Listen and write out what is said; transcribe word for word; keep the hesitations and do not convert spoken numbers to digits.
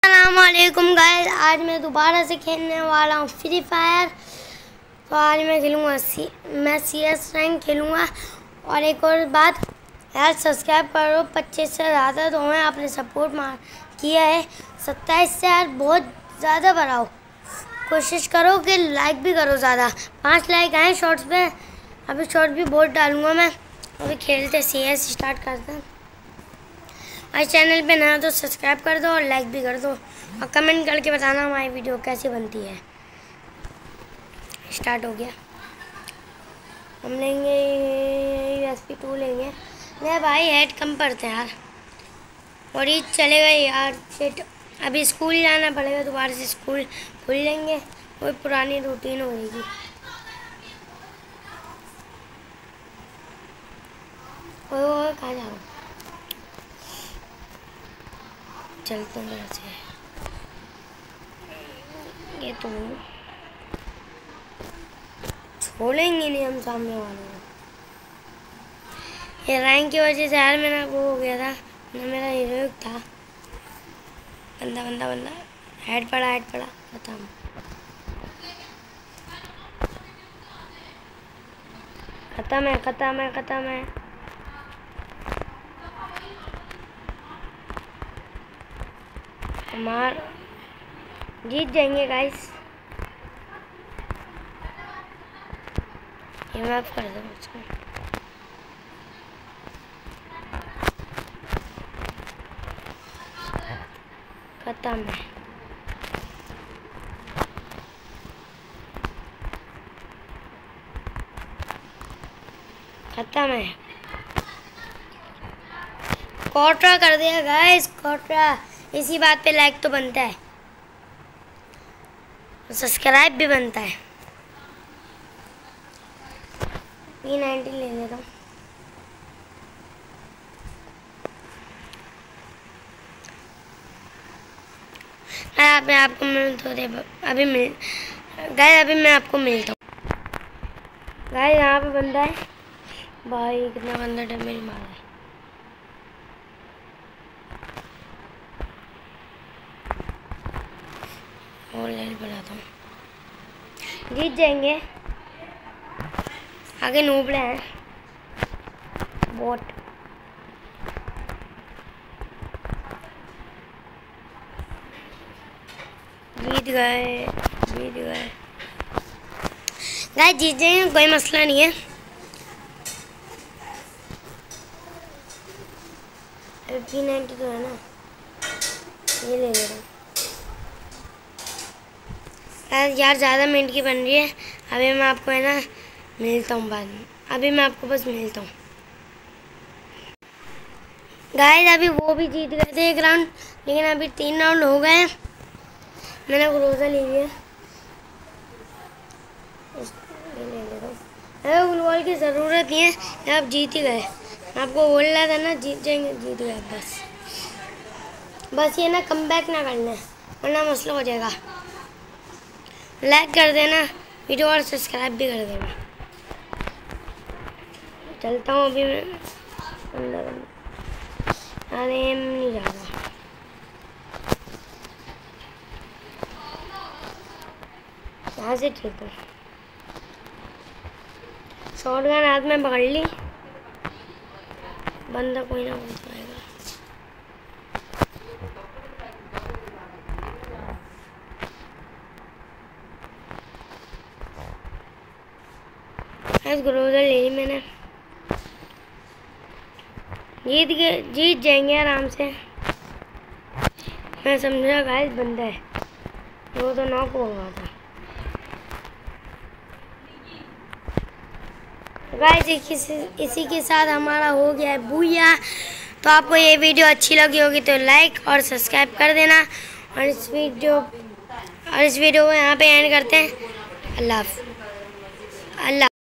अस्सलामुअलैकुम गाइस, आज मैं दोबारा से खेलने वाला हूँ फ्री फायर। तो आज मैं खेलूँगा सी मैं सी एस रैंक खेलूँगा। और एक और बात यार, सब्सक्राइब करो, पच्चीस से ज़्यादा तो हैं, आपने सपोर्ट मार किया है। सत्ताईस से यार बहुत ज़्यादा बढ़ाओ, कोशिश करो कि लाइक भी करो ज़्यादा। पाँच लाइक आए शॉर्ट्स पे, अभी शॉर्ट भी बहुत डालूँगा मैं। अभी खेलते सी एस स्टार्ट करते हैं। और चैनल पे नया तो सब्सक्राइब कर दो और लाइक भी कर दो और कमेंट करके बताना हमारी वीडियो कैसी बनती है। स्टार्ट हो गया। हम लेंगे यू एस पी टू लेंगे। नहीं भाई, हेड कम पड़ते हैं यार। और ये चलेगा यार, शिट। अभी स्कूल जाना पड़ेगा, दोबारा से स्कूल खुल लेंगे, वही पुरानी रूटीन हो जाएगी। ओह कहाँ जा रहा हूँ, चलते हैं ऐसे। ये तो छोड़ेंगे नहीं हम सामने वालों को। ये रैंक की वजह से यार मेरा वो हो गया था ना, मेरा हीरो था। बंदा बंदा बंदा हेड पड़ा हेड पड़ा खत्म। खत्म है खत्म है खत्म है। हमार जीत जाएंगे गाइस। ये माफ कर दो मुझको। खत्म है। खत्म है। क्वार्टर कर दिया गाइस, क्वार्टर। इसी बात पे लाइक तो बनता है, सब्सक्राइब भी बनता है। पी नाइनटी ले लेता हूँ। मैं आपको मिल तो दे अभी मिल गाइस, अभी मैं आपको मिलता हूँ गाइस। यहाँ पे बंदा है भाई, कितना बंदा डैमेज मारा है। और लाइट बढ़ाता हूँ, जीत जाएंगे। आगे नूबले हैं बोट। जीत गए जीत गए गाइस, जीत जाएंगे, कोई मसला नहीं है। पी नाइनटी तो है ना, ये ले ले रहा हूँ यार। ज़्यादा मिनट की बन रही है। अभी मैं आपको है ना मिलता हूँ बाद में। अभी मैं आपको बस मिलता हूँ गाइस। अभी वो भी जीत गए थे एक राउंड, लेकिन अभी तीन राउंड हो गए। मैंने ग्रोजा ले लिया, ले ले रहा हूँ। अरे ग्लूवॉल की ज़रूरत नहीं है, आप जीत ही गए। आपको बोल रहा था ना जीत जाएंगे, जीत गए। बस बस ये ना कम बैक ना करना है, वरना मसला हो जाएगा। लाइक कर देना वीडियो और सब्सक्राइब भी कर देना। चलता हूँ अभी मैं अंदर। अरे नहीं जा रहा, यहाँ से ठीक है। शॉटगन हाथ में पकड़ ली, बंदा कोई ना कोई पाएगा। ग्रोजर ले ली मैंने। जीत गए, जीत जाएंगे आराम से। मैं समझा गाइस बंदा है, वो तो नॉक हो गया था गाइस। इसी के साथ हमारा हो गया है बूया। तो आपको ये वीडियो अच्छी लगी होगी तो लाइक और सब्सक्राइब कर देना। और इस वीडियो और इस वीडियो को यहाँ पे एंड करते हैं। अल्लाह अल्लाह।